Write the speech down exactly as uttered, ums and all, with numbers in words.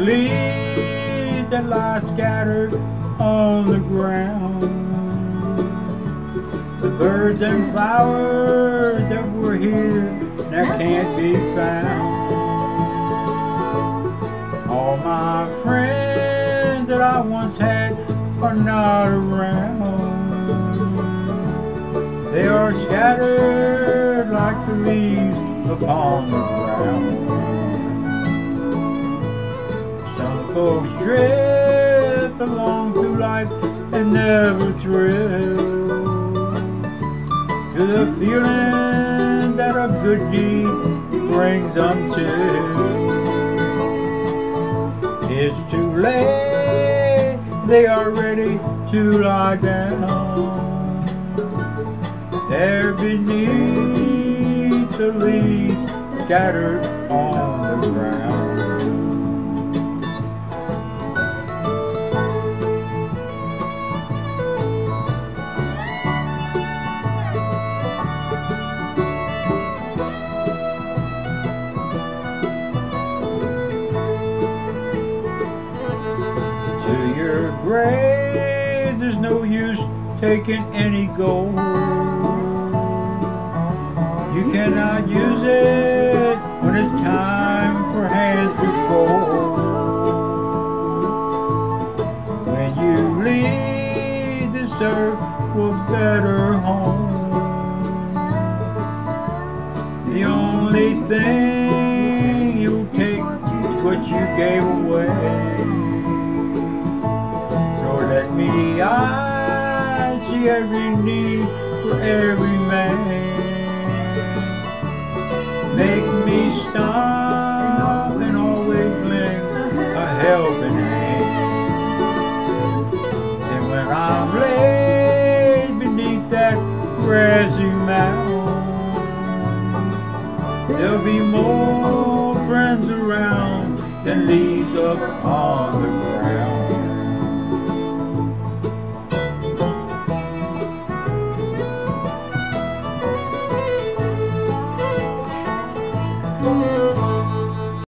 leaves that lie scattered on the ground, the birds and flowers that were here that can't be found. All my friends that I once had are not around. They are scattered like the leaves upon the ground. Some folks drift along through life and never thrill to the feeling that a good deed brings until it's too late. They are ready to lie down there beneath the leaves scattered on the ground. To your grave, there's no use taking any gold. You cannot use it when it's time for hands to fold. When you leave this earth for a better home, the only thing you'll take is what you gave away. Let me, I see every need for every man. Make me stop and always lend a helping hand. And when I'm laid beneath that grassy mound, there'll be more friends around than leaves up on the ground.